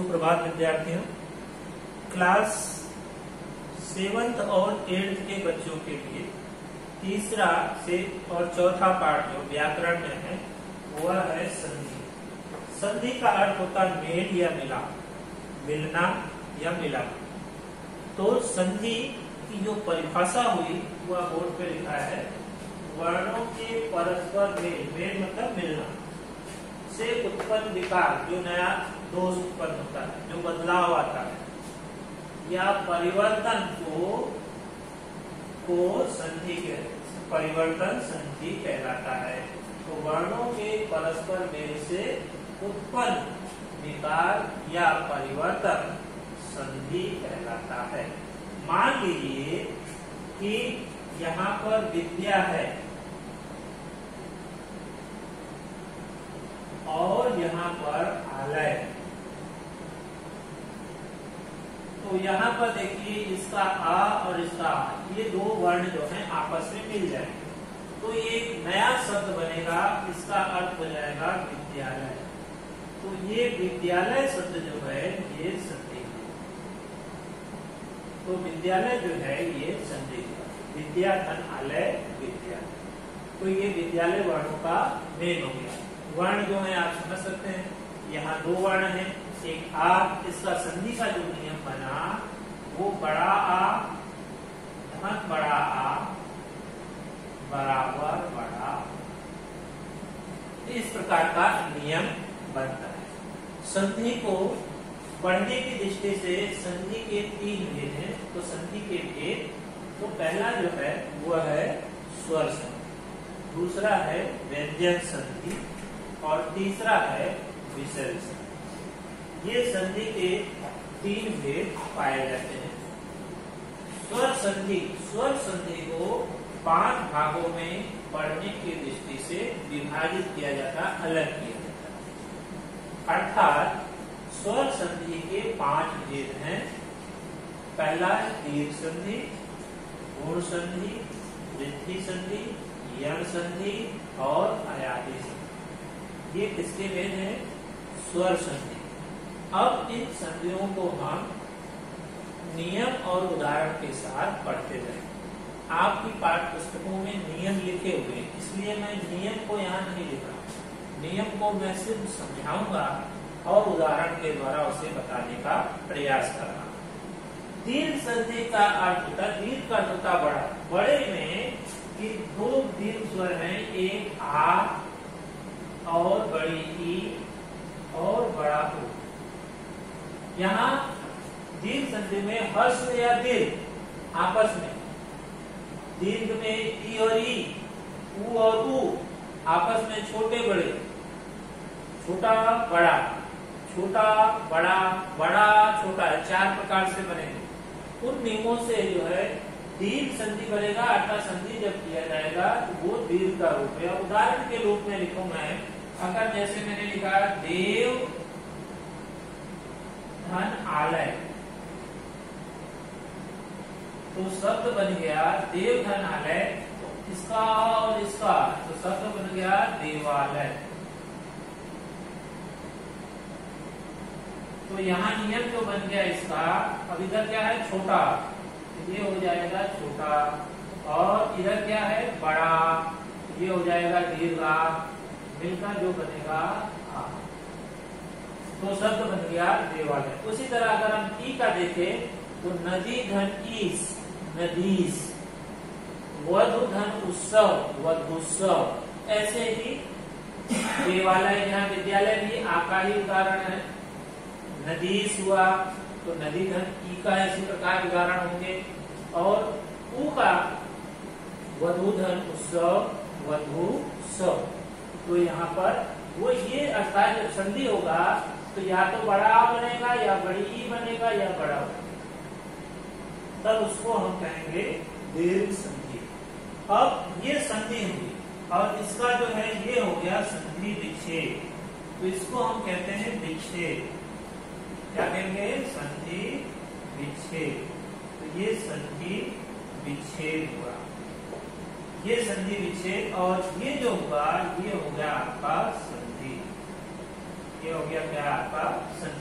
सुप्रभात विद्यार्थियों। Class 7th और 8th के बच्चों के लिए तीसरा से और चौथा पार्ट जो व्याकरण में है वह है संधि। संधि का अर्थ होता है मेल या मिलाप, मिलना या मिलाप। तो संधि की जो परिभाषा हुई वह बोर्ड पे लिखा है, वर्णों के परस्पर मेल, मेल मतलब मिलना से उत्पन्न विकार, जो नया दोष उत्पन्न होता है, जो बदलाव आता है या परिवर्तन को संधि के परिवर्तन संधि कहलाता है। तो वर्णों के परस्पर मेल से उत्पन्न विकार या परिवर्तन संधि कहलाता है। मान लीजिए कि यहाँ पर विद्या है और यहाँ पर आलय। तो यहाँ पर देखिए इसका आ और इसका आ, ये दो वर्ण जो हैं आपस में मिल जाएंगे तो ये एक नया शब्द बनेगा, इसका अर्थ हो जाएगा विद्यालय। तो ये विद्यालय शब्द जो है ये संधि है। तो विद्यालय जो है ये संधि है, विद्या धन आलय विद्यालय। तो ये विद्यालय वर्णों का मेल हो गया। वर्ण जो है आप समझ सकते हैं, यहाँ दो वर्ण हैं, एक आ, इसका संधि का जो नियम बना वो बड़ा आ धन बड़ा आ बराबर बड़ा, इस प्रकार का नियम बनता है। संधि को पढ़ने की दृष्टि से संधि के 3 भेद हैं। तो संधि के भेद, तो पहला जो है वह है स्वर संधि, दूसरा है व्यंजन संधि और तीसरा है विसर्ग संधि। ये संधि के 3 भेद पाए जाते हैं। स्वर संधि को 5 भागों में पढ़ने की दृष्टि से विभाजित किया जाता, अलग किया जाता। अर्थात स्वर संधि के 5 भेद हैं। पहला है दीर्घ संधि, गुण संधि, वृद्धि संधि, यण संधि और अयादि संधि। ये किसके भेद हैं? स्वर संधि। अब इन संधियों को हम नियम और उदाहरण के साथ पढ़ते जाएंगे। आपकी पाठ्य पुस्तकों में नियम लिखे हुए हैं, इसलिए मैं नियम को यहाँ नहीं लिख रहा। नियम को मैं सिर्फ समझाऊंगा और उदाहरण के द्वारा उसे बताने का प्रयास कर रहा हूँ। दीर्घ संधि का अर्थ होता है, दीर्घ का अर्थ होता बड़ा। बड़े में कि 2 दीर्घ स्वर हैं, एक आ और बड़ी ई और बड़ा ओ। यहाँ दीर्घ संधि में हर्ष या दीर्घ आपस में, दीर्घ में ई और ई, ऊ और ऊ आपस में छोटे बड़े, छोटा बड़ा, छोटा बड़ा, बड़ा छोटा, 4 प्रकार से बनेंगे। उन नियमों से जो है दीर्घ संधि बनेगा। अर्थात संधि जब किया जाएगा तो वो दीर्घ का रूप है। उदाहरण के रूप में लिखूं मैं, अगर जैसे मैंने लिखा देव धन आलय, तो शब्द बन गया देव धन आलय। इसका और इसका, तो शब्द बन गया देवालय। तो यहाँ नियम जो बन गया इसका, अब इधर क्या है छोटा, ये हो जाएगा छोटा, और इधर क्या है बड़ा, ये हो जाएगा दीर्घा, मिलकर जो बनेगा आ। तो शब्द बन गया देवालय। उसी तरह अगर हम ई का देखें तो नदी धन ईस, नदीस, वधु धन उत्सव, वधुत्सव। ऐसे ही देवालय, यहाँ विद्यालय भी आ का ही उदाहरण है। नदीस हुआ तो नदी धन ई का इसी प्रकार उदाहरण होंगे। और ऊ का वधु धन उत्सव, वधुत्सव। तो यहाँ पर वो ये अर्थात जब संधि होगा तो या तो बड़ा आ बनेगा या बड़ी ई बनेगा या बड़ा बनेगा, तब उसको हम कहेंगे दीर्घ संधि। अब ये संधि हुई और इसका जो है ये हो गया संधि विच्छेद। तो इसको हम कहते हैं विच्छेद। क्या कहेंगे? संधि विच्छेद। तो ये संधि विच्छेद हुआ, ये संधि विच्छेद। और ये जो हुआ ये हो गया आपका संधि, ये हो गया क्या आपका संधि।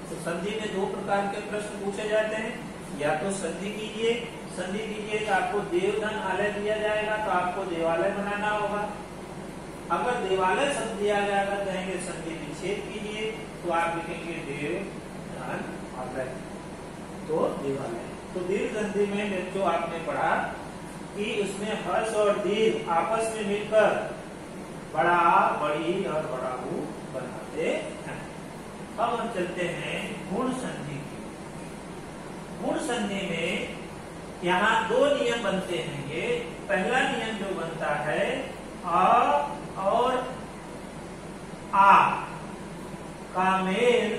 तो संधि में दो प्रकार के प्रश्न पूछे जाते हैं, या तो संधि कीजिए तो आपको देवधन आलय दिया जाएगा तो आपको देवालय बनाना होगा। अगर देवालय शब्द दिया जाएगा कहेंगे संधि विच्छेद कीजिए तो आप लिखेंगे देवधन आलय, तो देवालय। तो दीर्घ संधि में बच्चों आपने पढ़ा कि उसमें हर्ष और दीर्घ आपस में मिलकर बड़ा, बड़ी और बड़ाऊ बनाते हैं। अब हम चलते हैं गुण संधि की। गुण संधि में यहाँ दो नियम बनते हैं। ये पहला नियम जो बनता है अ और आ का मेल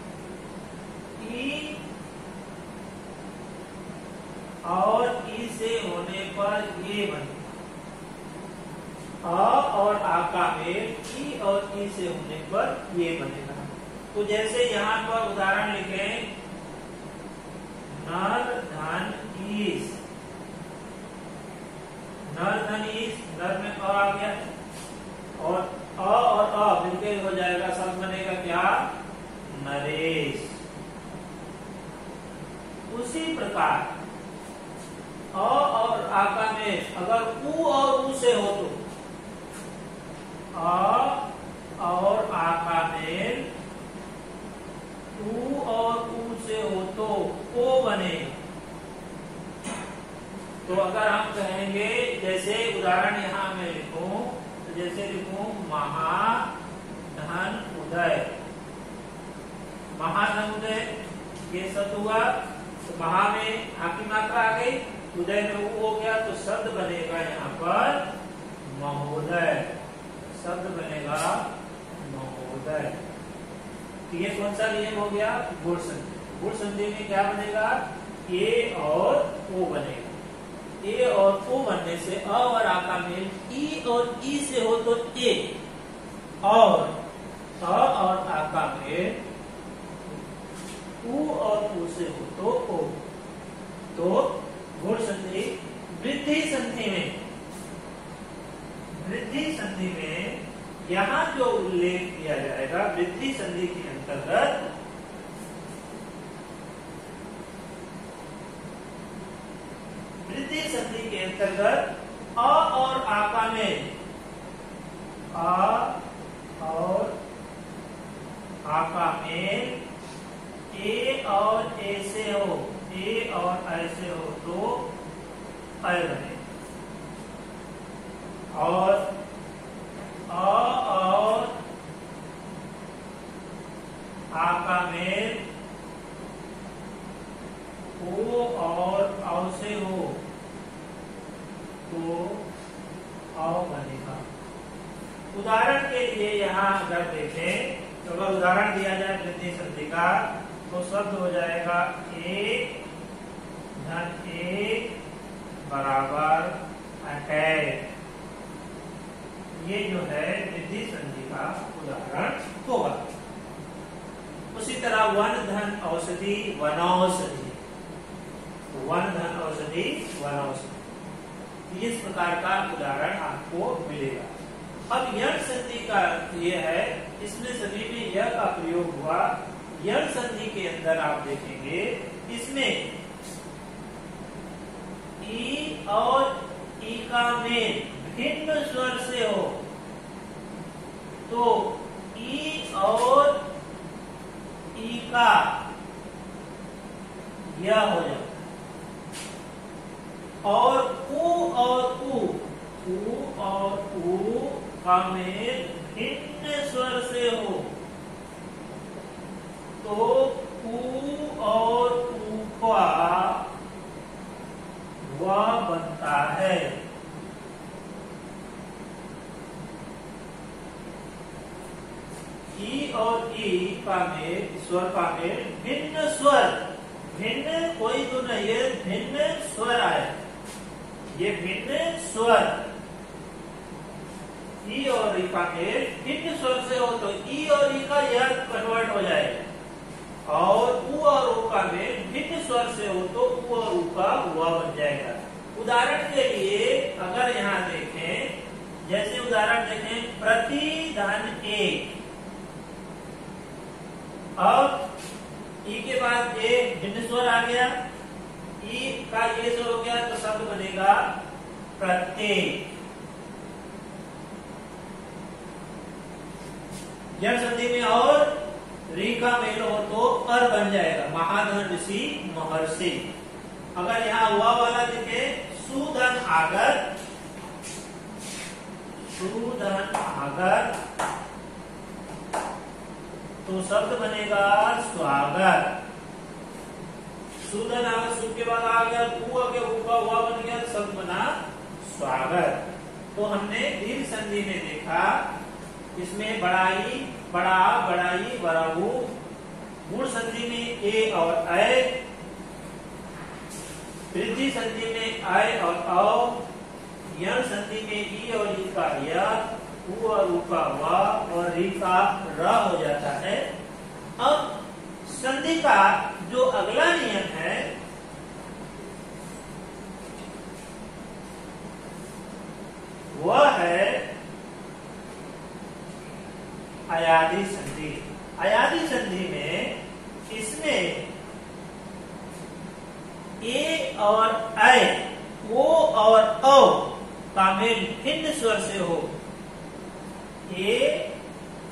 ई और ई से होने पर ये बनेगा। अ और आ का मेल ई और ई से होने पर ये बनेगा। तो जैसे यहाँ पर उदाहरण लिखें, नर धन ईस, नर धन ईस, नर में अ आ गया और अ मिलकर हो जाएगा, शब्द बनेगा क्या, नरेश। उसी प्रकार अ और आ का मेल अगर उ और उ से हो तो अ और आ का मेल उ और उ से हो तो ओ बनेगा। तो अगर हम कहेंगे, जैसे उदाहरण यहाँ मैं लिखूं, तो जैसे लिखूं महाधन उदय, महाधन उदय ये शब्द हुआ तो महा में आ की मात्रा आ गई, उदय में उ हो गया, तो शब्द बनेगा यहाँ पर महोदय, शब्द बनेगा महोदय। तो ये कौन सा नियम हो गया, गुण संधि। गुण संधि में क्या बनेगा, ए और ओ बनेगा। ए और ओ बनने से अ और आ का मेल ई और ई से हो तो ए, और अ और आ का मेल उ और उ से हो तो ओ। तो गुण संधि। वृद्धि संधि में, वृद्धि संधि में यहाँ जो उल्लेख किया जाएगा वृद्धि संधि के अंतर्गत, वृद्धि संधि के अंतर्गत अ और आ का मेल, अ और आ का मेल ए और ए से हो, ए और ऐसे हो तो अ बने, और अ और आ का मेल ओ और औ से हो तो औ बनेगा। उदाहरण के लिए यहाँ अगर देखें तो अगर उदाहरण दिया जाए वृद्धि संधि का तो शब्द हो जाएगा एक धन एक बराबर 28। ये जो है वृद्धि संधि का उदाहरण होगा। उसी तरह वन धन औषधि वनौषधि, वन धन औषधि वनौषधि, इस प्रकार का उदाहरण आपको मिलेगा। अब यण संधि का ये है, इसमें सभी में यह का प्रयोग हुआ। यण संधि के अंदर आप देखेंगे इसमें ई और ई का मेल भिन्न स्वर से हो तो ई और ई का यह हो जाता है, और उ और उ का मेल भिन्न स्वर से हो तो उ और उ का वह बनता है। ई और ई का मेल, स्वर का मेल भिन्न स्वर, भिन्न कोई तो नहीं है, भिन्न स्वर आए, ये भिन्न स्वर ई और ई का मेल भिन्न स्वर से हो तो ई और ई का यह कन्वर्ट हो जाएगा, और उ और उ का मेल भिन्न स्वर से हो तो उ और उ का वह बन जाएगा। उदाहरण के लिए अगर यहाँ देखें, जैसे उदाहरण देखें प्रतिधन एक, अब ई के बाद ए भिन्न स्वर आ गया, ई का ये स्वर हो गया तो शब्द बनेगा प्रत्यय। यण संधि में और री का मेल हो तो अर बन जाएगा, महाधन ऋषि महर्षि। अगर यहाँ हुआ वाला दिखे सुधन आगर, सुधन आगर तो शब्द बनेगा स्वागत। सुधन आगर, सु के बाद आ गया ऊ आ गया, ऊ का हुआ बन गया, शब्द बना स्वागत। तो हमने दीर्घ संधि में देखा, इसमें बड़ाई, बड़ा, बड़ाई, बराबू। गुण संधि में ए और ऐ, वृद्धि संधि में आय और औ, यण संधि में ई और ई का य, उ और उ का व और री का र हो जाता है। अब संधि का जो अगला नियम है वह है अयादी संधि। अयादी संधि में इसमें ए और ऐ, ओ और औ का मेल भिन्न स्वर से हो। ए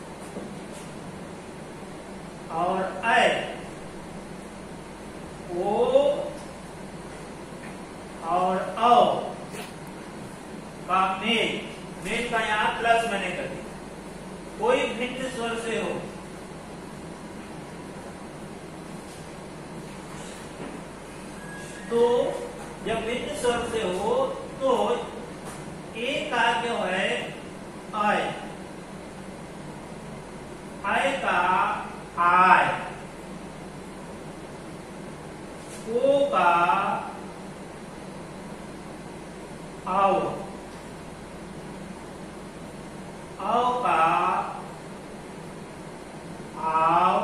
और ऐ, ओ और औ का मेल, मेल का यहां प्लस मैंने कर दिया, कोई भिन्न स्वर से हो। तो जब भिन्न स्वर से हो तो ए का क्या है आय, आय का आय, ओ का आओ, आओ का आओ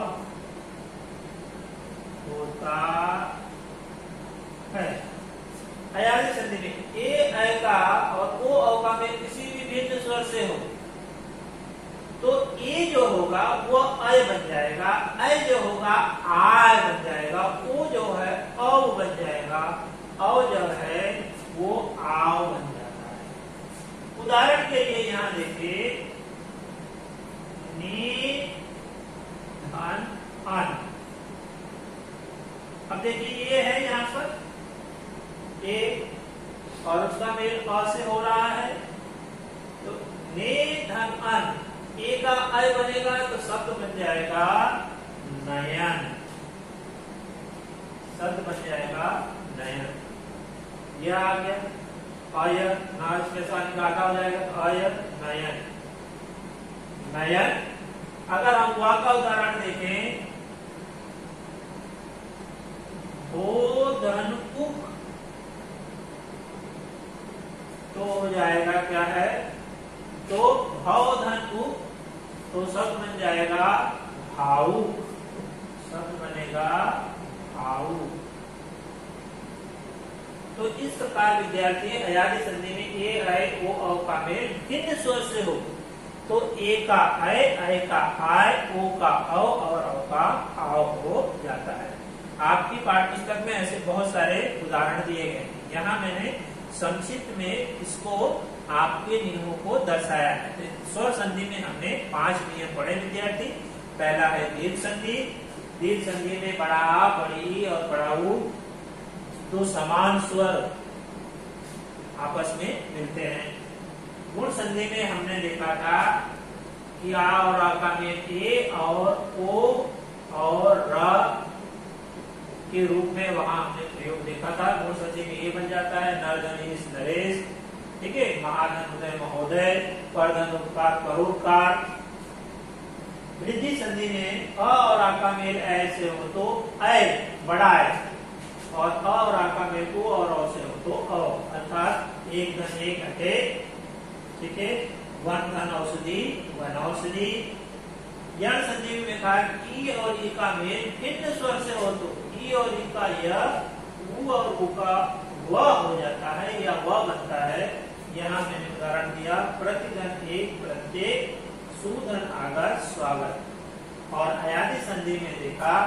होता है। अयादी संधि में ए ऐ का और ओ औ का में किसी भी भिन्न स्वर से हो तो ए जो होगा वो ऐ बन जाएगा, ऐ जो होगा आय बन जाएगा, ओ जो है औ बन जाएगा, औ जो है वो आओ बन जाता है। उदाहरण के लिए यहाँ देखिए, नी धन अन। अब देखिए ये है यहाँ पर ए और उसका मेल अ से हो रहा है, तो ने धन अन, ए का अय बनेगा तो शब्द बन जाएगा नयन, शब्द बन जाएगा नयन। यह आ गया अय, ना इसके साथ घाटा हो जाएगा तो अय नयन, नयन। अगर हम वा का उदाहरण देखें, भोजन उक तो हो जाएगा क्या है, तो भवधन उक तो शब्द बन जाएगा भावुक, शब्द बनेगा भावुक। तो इस प्रकार विद्यार्थी अयादी संधि में ए ऐ ओ औ का मेल भिन्न स्वर से हो तो ए का ऐ का आय, ओ का औ और औ का आओ हो जाता है। आपकी पाठ्यपुस्तक में ऐसे बहुत सारे उदाहरण दिए गए हैं, यहाँ मैंने संक्षिप्त में इसको आपके नियमों को दर्शाया है। स्वर संधि में हमने 5 नियम पढ़े विद्यार्थी। पहला है दीर्घ संधि। दीर्घ संधि में बड़ा, बड़ी और बड़ाऊ दो समान स्वर आपस में मिलते हैं। गुण संधि में हमने देखा था कि आ और आ का मेल ए और ओ और र के रूप में वहां हमने प्रयोग देखा था। गुण संधि में ए बन जाता है, नरधनीश नरेश, ठीक है, महाधन उदय महोदय, परधन उपकार करोड़कार। वृद्धि संधि में अ और आ का मेल ऐ से हो तो ऐ बड़ा है और अ और आ का मेल ओ और औ से हो तो औ, अर्थात एक धन एक हटे, ठीक है, वन धन औषधि वन औषधि। यण संधि में कहा ई और ई का मेल भिन्न स्वर से हो तो ई और ई का य, उ और उ का व हो जाता है या व बनता है। यहाँ मैंने उदाहरण दिया, प्रतिधन एक प्रत्येक, सुधन आगर स्वागत। और अयादी संधि में देखा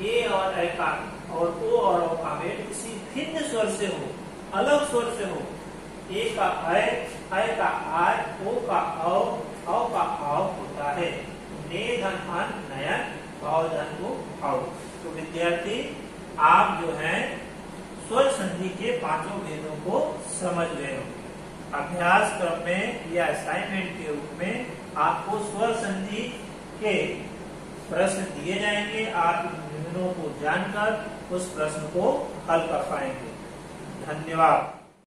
ए और ऐ का और ओ और औ का मेल किसी भिन्न स्वर से हो, अलग स्वर से हो। ए का ऐ का आय, ओ का औ का आव होता है। ने धन अन नयन, भाव धन को भाव। तो विद्यार्थी आप जो है स्वर संधि के पांचों भेदों को समझ गए होंगे। अभ्यास क्रम में या असाइनमेंट के रूप में आपको स्वर संधि के प्रश्न दिए जाएंगे। आप इन भेदों को जानकर उस प्रश्न को हल कर पाएंगे। धन्यवाद।